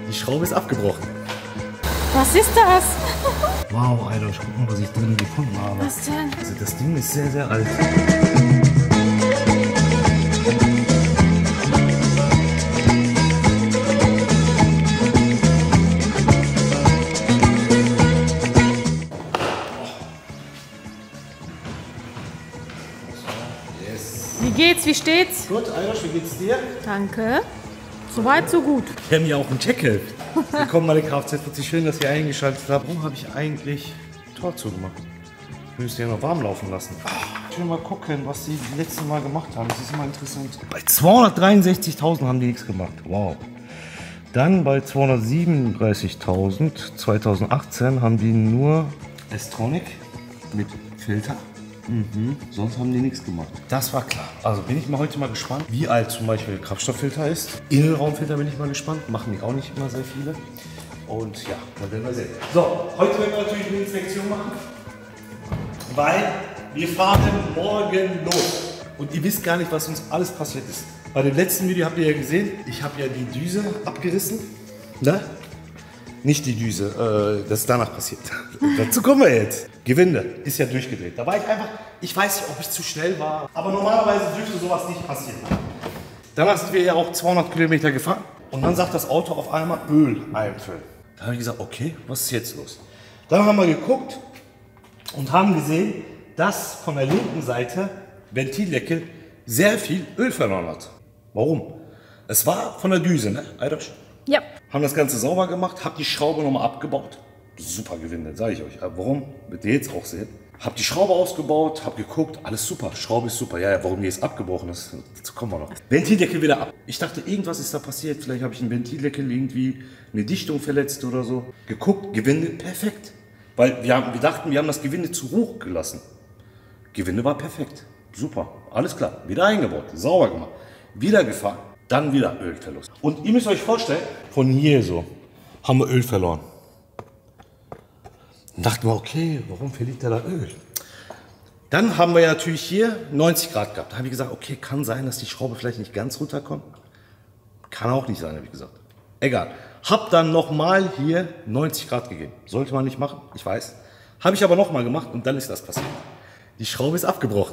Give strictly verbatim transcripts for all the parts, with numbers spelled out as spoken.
Die Schraube ist abgebrochen. Was ist das? Wow, Alter, ich guck mal, was ich drin gefunden habe. Was denn? Also das Ding ist sehr, sehr alt. Wie geht's? Wie steht's? Gut, Aydosch, wie geht's dir? Danke. Soweit, so gut. Wir haben ja auch einen Checkhilf. Willkommen bei der Kfz. Schön, dass ihr eingeschaltet habt. Warum habe ich eigentlich Tor zugemacht? Wir müssen ja noch warm laufen lassen. Ich will mal gucken, was die letzten Mal gemacht haben. Das ist immer interessant. Bei zweihundertdreiundsechzigtausend haben die nichts gemacht. Wow. Dann bei zweihundertsiebenunddreißigtausend zweitausendachtzehn haben die nur S-Tronic mit Filter. Mhm. Sonst haben die nichts gemacht. Das war klar. Also bin ich mal heute mal gespannt, wie alt zum Beispiel Kraftstofffilter ist. Innenraumfilter bin ich mal gespannt. Machen die auch nicht immer sehr viele. Und ja, dann werden wir sehen. So, heute werden wir natürlich eine Inspektion machen, weil wir fahren morgen los. Und ihr wisst gar nicht, was uns alles passiert ist. Bei dem letzten Video habt ihr ja gesehen, ich habe ja die Düse abgerissen. Ne? Nicht die Düse, äh, das ist danach passiert. Dazu kommen wir jetzt. Gewinde ist ja durchgedreht. Da war ich einfach, ich weiß nicht, ob ich zu schnell war, aber normalerweise dürfte sowas nicht passieren. Danach sind wir ja auch zweihundert Kilometer gefahren und dann sagt das Auto auf einmal Öl einfüllen. Da habe ich gesagt, okay, was ist jetzt los? Dann haben wir geguckt und haben gesehen, dass von der linken Seite Ventildeckel sehr viel Öl verloren hat. Warum? Es war von der Düse, ne, Aydosch? Ja. Haben das Ganze sauber gemacht, hab die Schraube nochmal abgebaut. Super Gewinde, sage ich euch. Warum? Wird ihr jetzt auch sehen. Hab die Schraube ausgebaut, hab geguckt, alles super, Schraube ist super. Ja, ja, warum die jetzt abgebrochen ist, dazu kommen wir noch. Ventildeckel wieder ab. Ich dachte, irgendwas ist da passiert. Vielleicht habe ich einen Ventildeckel irgendwie eine Dichtung verletzt oder so. Geguckt, Gewinde perfekt. Weil wir, haben, wir dachten, wir haben das Gewinde zu hoch gelassen. Gewinde war perfekt. Super, alles klar. Wieder eingebaut, sauber gemacht, wieder gefahren. Dann wieder Ölverlust. Und ihr müsst euch vorstellen, von hier so haben wir Öl verloren. Dann dachten wir, okay, warum verliert er da Öl? Dann haben wir ja natürlich hier neunzig Grad gehabt. Da habe ich gesagt, okay, kann sein, dass die Schraube vielleicht nicht ganz runterkommt. Kann auch nicht sein, habe ich gesagt. Egal. Hab dann nochmal hier neunzig Grad gegeben. Sollte man nicht machen, ich weiß. Habe ich aber nochmal gemacht und dann ist das passiert. Die Schraube ist abgebrochen.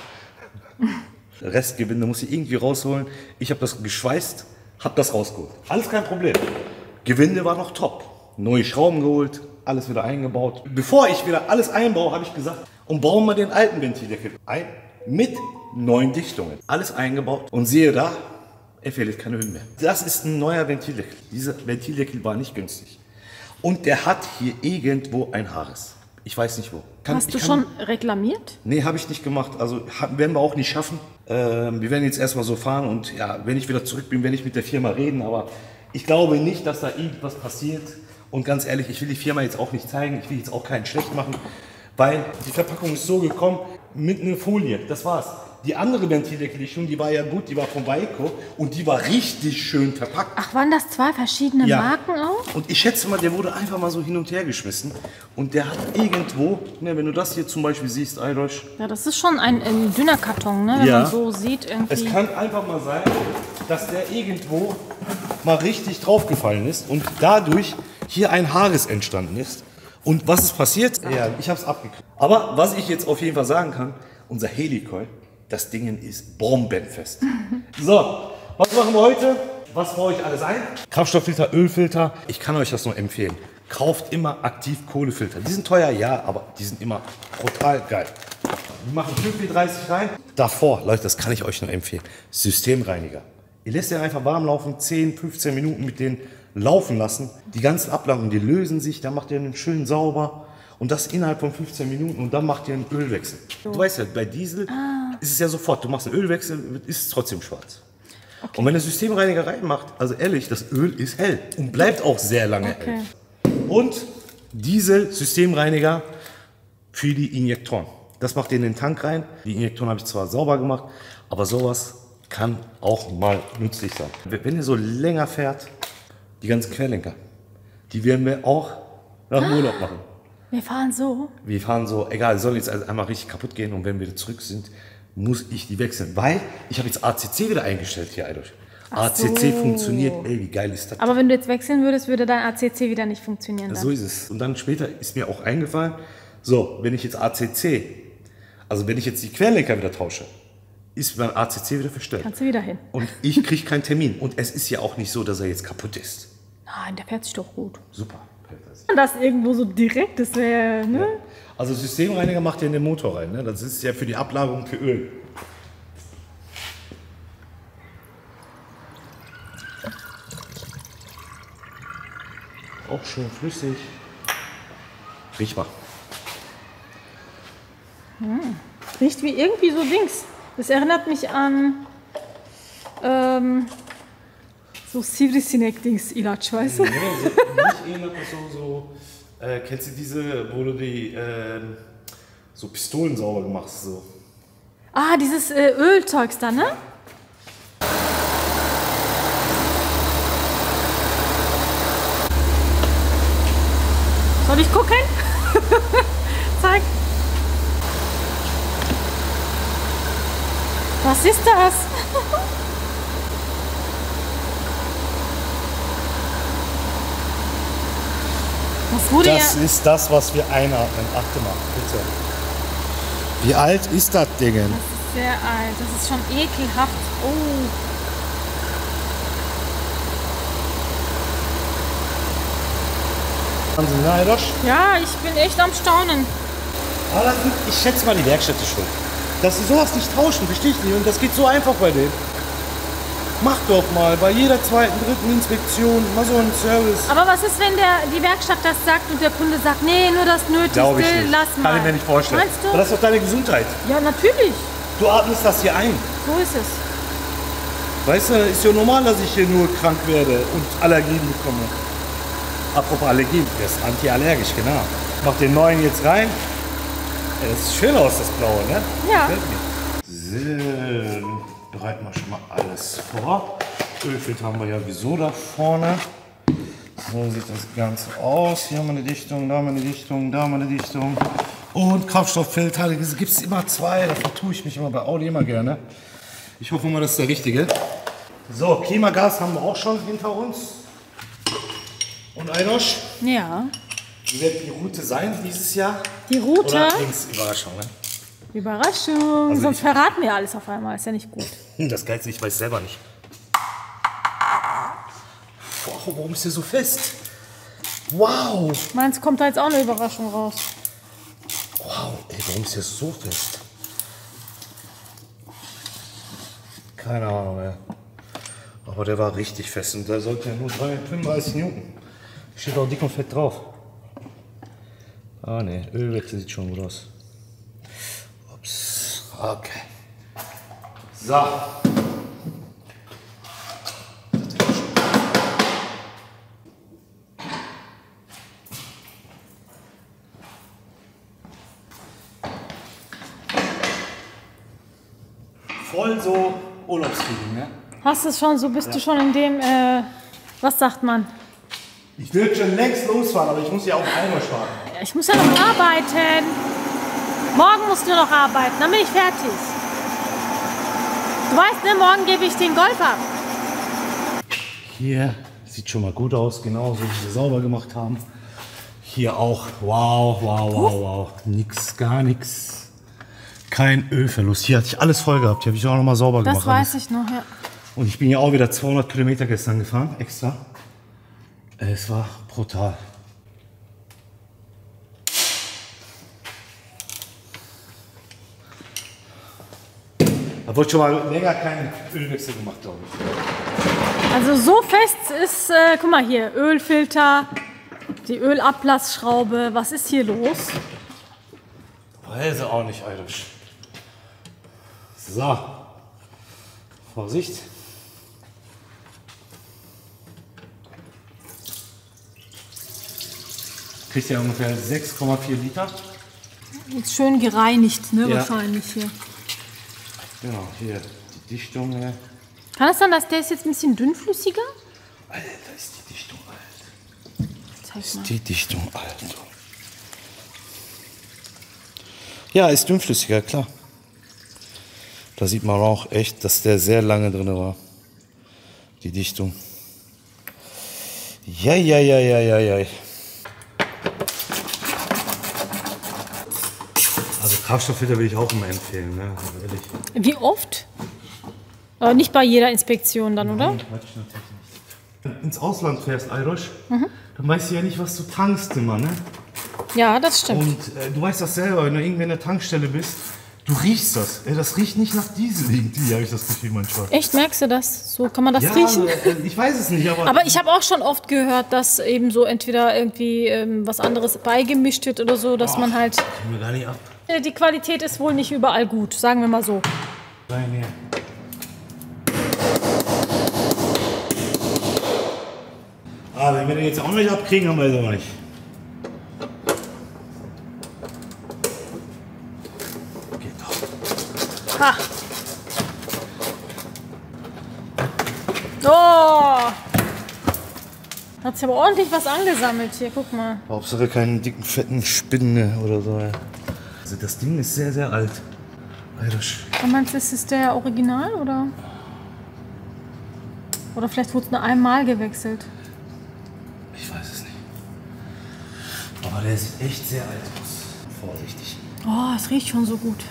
Restgewinde muss ich irgendwie rausholen. Ich habe das geschweißt, habe das rausgeholt. Alles kein Problem. Gewinde war noch top. Neue Schrauben geholt, alles wieder eingebaut. Bevor ich wieder alles einbaue, habe ich gesagt, und bauen wir den alten Ventildeckel ein mit neuen Dichtungen. Alles eingebaut und siehe da, er verliert keine Öl mehr. Das ist ein neuer Ventildeckel. Dieser Ventildeckel war nicht günstig. Und der hat hier irgendwo ein Haarriss. Ich weiß nicht wo. Kann, Hast du kann, schon reklamiert? Nee, habe ich nicht gemacht. Also werden wir auch nicht schaffen. Ähm, wir werden jetzt erstmal so fahren und ja, wenn ich wieder zurück bin, werde ich mit der Firma reden. Aber ich glaube nicht, dass da irgendwas passiert. Und ganz ehrlich, ich will die Firma jetzt auch nicht zeigen. Ich will jetzt auch keinen schlecht machen, weil die Verpackung ist so gekommen mit einer Folie. Das war's. Die andere Ventildeckeldichtung, die war ja gut, die war von Waeco und die war richtig schön verpackt. Ach, waren das zwei verschiedene Ja. Marken auch? Und ich schätze mal, der wurde einfach mal so hin und her geschmissen. Und der hat irgendwo, ne, wenn du das hier zum Beispiel siehst, Aydosch. Ja, das ist schon ein, ein dünner Karton, ne? Wenn Ja. man so sieht irgendwie. Es kann einfach mal sein, dass der irgendwo mal richtig draufgefallen ist und dadurch hier ein Haarriss entstanden ist. Und was ist passiert? Ja, ich habe es abgekriegt. Aber was ich jetzt auf jeden Fall sagen kann, unser Helicoil, das Ding ist bombenfest. So, was machen wir heute? Was brauche ich alles ein? Kraftstofffilter, Ölfilter. Ich kann euch das nur empfehlen. Kauft immer aktiv Kohlefilter. Die sind teuer, ja, aber die sind immer brutal geil. Wir machen fünf W dreißig rein. Davor, Leute, das kann ich euch nur empfehlen. Systemreiniger. Ihr lässt den einfach warm laufen, zehn, fünfzehn Minuten mit denen laufen lassen. Die ganzen Ablagen, die lösen sich, dann macht ihr einen schön sauber. Und das innerhalb von fünfzehn Minuten und dann macht ihr einen Ölwechsel. So. Du weißt ja, bei Diesel ah. ist es ja sofort, du machst einen Ölwechsel, ist es trotzdem schwarz. Okay. Und wenn der Systemreiniger reinmacht, also ehrlich, das Öl ist hell und bleibt auch sehr lange okay. hell. Und Diesel-Systemreiniger für die Injektoren. Das macht ihr in den Tank rein. Die Injektoren habe ich zwar sauber gemacht, aber sowas kann auch mal nützlich sein. Wenn ihr so länger fährt, die ganzen Querlenker, die werden wir auch nach dem Urlaub machen. Wir fahren so? Wir fahren so, egal, soll jetzt einmal richtig kaputt gehen und wenn wir zurück sind, muss ich die wechseln. Weil ich habe jetzt A C C wieder eingestellt hier, Aydosch. A C C so. funktioniert, ey, wie geil ist das? Aber wenn du jetzt wechseln würdest, würde dein A C C wieder nicht funktionieren. Dann. So ist es. Und dann später ist mir auch eingefallen, so, wenn ich jetzt A C C, also wenn ich jetzt die Querlenker wieder tausche, ist mein A C C wieder verstellt. Kannst du wieder hin. Und ich kriege keinen Termin. Und es ist ja auch nicht so, dass er jetzt kaputt ist. Nein, der fährt sich doch gut. Super. Das irgendwo so direkt, das wäre, ne? Ja. Also Systemreiniger macht ja in den Motor rein, ne? Das ist ja für die Ablagerung für Öl. Auch schön flüssig. Riech mal. Hm. Riecht wie irgendwie so Dings. Das erinnert mich an ähm, so Sivrisinek-Dings, Ilaç, weißt du? Nee, so, nicht erinnert mich so, so äh, kennst du diese, wo du die äh, so Pistolen sauber machst? So. Ah, dieses äh, Ölzeugs da, ne? Soll ich gucken? Zeig. Was ist das? Das wurde Das ja. ist das, was wir einatmen. Achte mal, bitte. Wie alt ist das Ding? Das ist sehr alt. Das ist schon ekelhaft. Oh. Wahnsinn, ne, Edosch? Ja, ich bin echt am Staunen. Aber das sind, ich schätze mal die Werkstätte schuld. Dass sie sowas nicht tauschen, verstehe ich nicht. Und das geht so einfach bei denen. Mach doch mal bei jeder zweiten, dritten Inspektion mal so einen Service. Aber was ist, wenn der, die Werkstatt das sagt und der Kunde sagt, nee, nur das Nötigste, Glaube ich nicht. lass mal. Kann ich mir nicht vorstellen. Meinst du? Aber das ist doch deine Gesundheit. Ja, natürlich. Du atmest das hier ein. So ist es. Weißt du, ist ja normal, dass ich hier nur krank werde und Allergien bekomme. Apropos Allergien, der ist antiallergisch, genau. Mach den neuen jetzt rein. Ja, das sieht schön aus, das Blaue, ne? Ja. So, bereiten wir schon mal alles vor. Ölfilter haben wir ja sowieso da vorne. So sieht das Ganze aus. Hier haben wir eine Dichtung, da haben wir eine Dichtung, da haben wir eine Dichtung. Und Kraftstofffilter, da gibt es immer zwei. Da vertue ich mich immer bei Audi immer gerne. Ich hoffe mal, das ist der richtige. So, Klimagas haben wir auch schon hinter uns. Und Einosch, Ja. wie wird die Route sein dieses Jahr? Die Route. Oder links, Überraschung, ne? Überraschung. Also Sonst ich- verraten wir alles auf einmal. Ist ja nicht gut. Hm, das Geilste, ich weiß selber nicht. Wow, warum ist der so fest? Wow! Meins kommt da jetzt auch eine Überraschung raus. Wow, ey, warum ist der so fest? Keine Ahnung mehr. Aber der war richtig fest und der sollte ja nur fünfunddreißig Newton. Steht auch dick und fett drauf. Ah ne, Ölwechsel sieht schon gut aus. Ups, okay. So. Voll so Urlaubsfeeling, ne? Hast du es schon, so bist du schon in dem, äh, was sagt man? Ich will schon längst losfahren, aber ich muss ja auch einmal fahren. Ja, ich muss ja noch arbeiten. Morgen musst du noch arbeiten, dann bin ich fertig. Du weißt, ne, morgen gebe ich den Golf ab. Hier sieht schon mal gut aus, genauso wie wir sauber gemacht haben. Hier auch, wow, wow, wow, wow. Nix, gar nichts. Kein Ölverlust. Hier hatte ich alles voll gehabt. Hier habe ich auch noch mal sauber Das gemacht. weiß alles. ich noch, ja. Und ich bin ja auch wieder zweihundert Kilometer gestern gefahren, extra. Es war brutal. Da wurde schon mal länger kein Ölwechsel gemacht, glaube ich. Also so fest ist, äh, guck mal hier, Ölfilter, die Ölablassschraube. Was ist hier los? Weiß auch nicht, Eilisch. So. Vorsicht. Kriegt ja ungefähr sechs Komma vier Liter. Jetzt schön gereinigt, ne, Ja. wahrscheinlich hier. Genau, hier die Dichtung. äh, Kann es sein, dass der ist jetzt ein bisschen dünnflüssiger? Alter, ist die Dichtung alt. Zeig Ist mal. die Dichtung alt. Ja, ist dünnflüssiger, klar. Da sieht man auch echt, dass der sehr lange drin war. die Dichtung. Ja, ja, ja, ja, ja, ja. Also Kraftstofffilter will ich auch immer empfehlen, ne? Also ehrlich. Wie oft? Aber nicht bei jeder Inspektion dann, oder? Nein, Quatsch, natürlich nicht. Wenn du ins Ausland fährst, Ayrosch, mhm. dann weißt du ja nicht, was du tankst immer, ne? Ja, das stimmt. Und äh, du weißt das selber, wenn du irgendwie an der Tankstelle bist, du riechst das. Äh, das riecht nicht nach Diesel irgendwie, habe ich das Gefühl manchmal. Echt, merkst du das? So kann man das Ja, riechen? äh, ich weiß es nicht, aber... Aber ich habe auch schon oft gehört, dass eben so entweder irgendwie ähm, was anderes beigemischt wird oder so, dass Boah, man halt... Gehen wir gar nicht ab. Die Qualität ist wohl nicht überall gut, sagen wir mal so. Nein, nee. Ah, wenn wir den jetzt auch nicht abkriegen, haben wir es aber nicht. Geht doch. Ha! Oh! Hat sich aber ordentlich was angesammelt hier, guck mal. Hauptsache keine dicken, fetten Spinnen oder so. Also das Ding ist sehr, sehr alt. Alter. Und meinst du, ist es der Original oder? Oder vielleicht wurde es nur einmal gewechselt. Ich weiß es nicht. Aber der sieht echt sehr alt aus. Vorsichtig. Oh, es riecht schon so gut.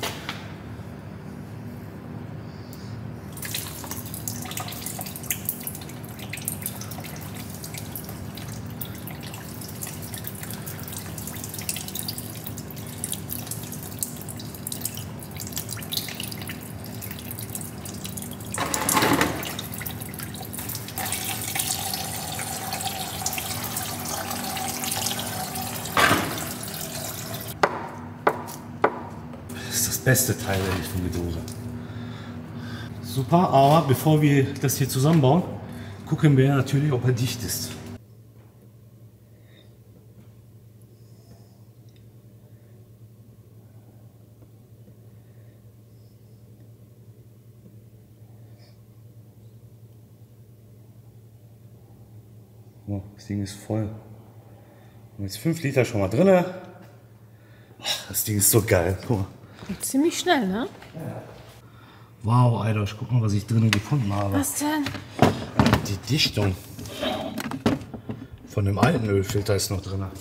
Beste Teil von der Dose. Super, aber bevor wir das hier zusammenbauen, gucken wir natürlich, ob er dicht ist. Oh, das Ding ist voll. Und jetzt fünf Liter schon mal drin. Das Ding ist so geil. Guck mal. Ziemlich schnell, ne? Ja. Wow, Alter, guck mal, was ich drinnen gefunden habe. Was denn? Die Dichtung von dem alten Ölfilter ist noch drin. Habe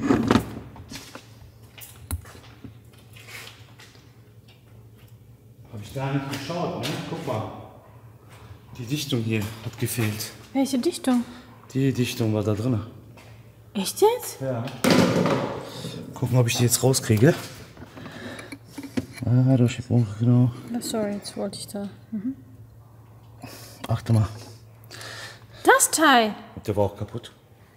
ich gar nicht geschaut, ne? Guck mal. Die Dichtung hier hat gefehlt. Welche Dichtung? Die Dichtung war da drin. Echt jetzt? Ja. Gucken, ob ich die jetzt rauskriege. Ah, da steht auch, genau. Oh, sorry, jetzt wollte ich da. Mhm. Achte mal. Das Teil! Der war auch kaputt.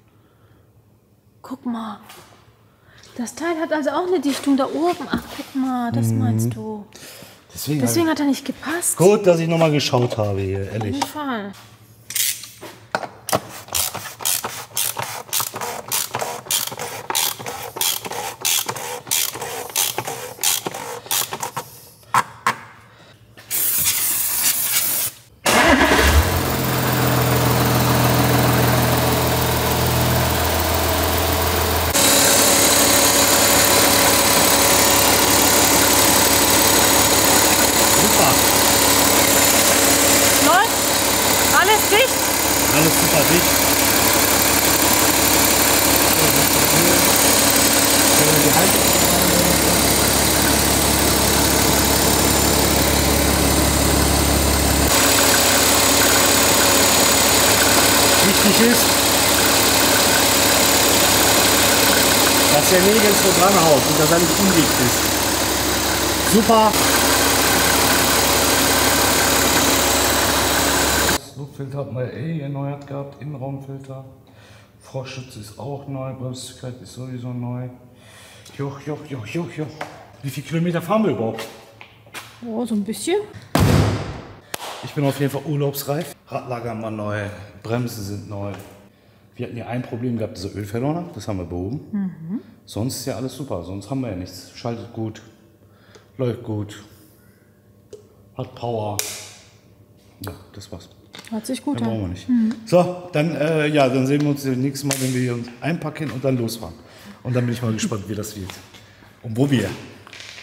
Guck mal. Das Teil hat also auch eine Dichtung da oben. Ach, guck mal, das mhm. meinst du. Deswegen, Deswegen hat er nicht gepasst. Gut, dass ich nochmal geschaut habe hier, ehrlich. Auf jeden Fall. Alles super dicht. Wichtig ist, dass der nirgendwo dran haut und dass er nicht undicht ist. Super. Luftfilter hat man eh erneuert gehabt, Innenraumfilter. Frostschutz ist auch neu, Bremsfähigkeit ist sowieso neu. Joch, joch, joch, joch, joch. Wie viele Kilometer fahren wir überhaupt? Oh, so ein bisschen. Ich bin auf jeden Fall urlaubsreif. Radlager haben wir neu, Bremsen sind neu. Wir hatten ja ein Problem gehabt, diese Ölverlorner, das haben wir behoben. Mhm. Sonst ist ja alles super, sonst haben wir ja nichts. Schaltet gut, läuft gut, hat Power. Ja, das war's. Hört sich gut an. an. Brauchen wir nicht. Mhm. So, dann, äh, ja, dann sehen wir uns das nächste Mal, wenn wir uns einpacken und dann losfahren. Und dann bin ich mal gespannt, wie das wird. Und wo wir.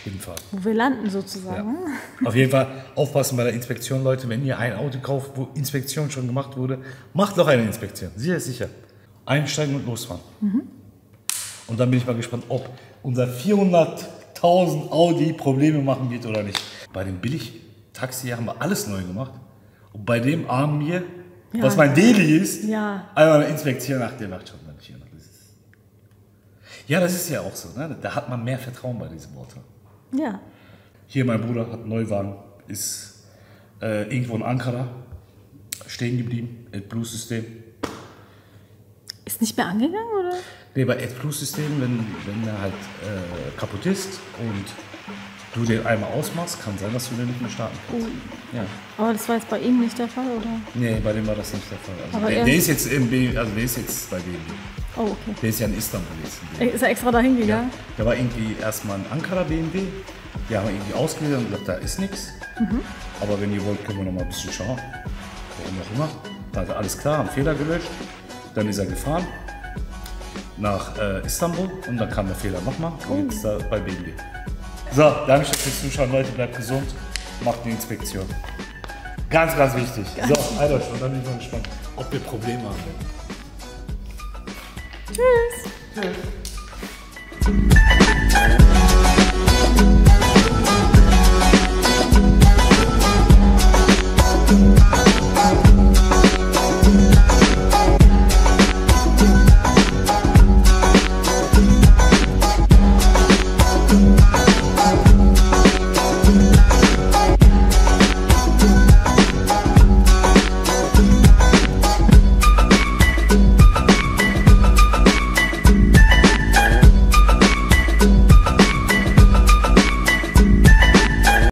hinfahren. Wo wir landen sozusagen. Ja. Auf jeden Fall aufpassen bei der Inspektion, Leute. Wenn ihr ein Auto kauft, wo Inspektion schon gemacht wurde, macht doch eine Inspektion. Sicher ist sicher. Einsteigen und losfahren. Mhm. Und dann bin ich mal gespannt, ob unser vierhunderttausend Audi Probleme machen wird oder nicht. Bei dem Billig-Taxi haben wir alles neu gemacht. Und bei dem armen hier, ja, was mein Daily ist, ja. einmal eine Inspektion nach der macht schon dann hier. Ja, das ist ja auch so. Ne? Da hat man mehr Vertrauen bei diesem Auto. Ja. Hier mein Bruder hat einen Neuwagen, ist äh, irgendwo in Ankara stehen geblieben, AdBlue-System. Ist nicht mehr angegangen, oder? Nee, bei AdBlue-System, wenn, wenn er halt äh, kaputt ist und du den einmal ausmachst, kann sein, dass du den nicht mehr starten kannst. Oh. Ja. Aber das war jetzt bei ihm nicht der Fall, oder? Nee, bei dem war das nicht der Fall. Also der, der, ist jetzt im B, also der ist jetzt bei B M W. Oh, okay. Der ist ja in Istanbul jetzt. Ist er extra dahin gegangen? Ja. Der war irgendwie erstmal in Ankara B M W. Die haben irgendwie ausgewählt und gesagt, da ist nichts. Mhm. Aber wenn ihr wollt, können wir noch mal ein bisschen schauen. Warum auch immer. Da hat er alles klar, haben Fehler gelöscht. Dann ist er gefahren nach äh, Istanbul und dann kam der Fehler nochmal. Und oh. Jetzt ist er bei B M W. So, danke schön fürs Zuschauen, Leute. Bleibt gesund. Macht eine Inspektion. Ganz, ganz wichtig. Ganz so, Alter, schon dann bin ich mal gespannt, ob wir Probleme haben. Tschüss. Tschüss.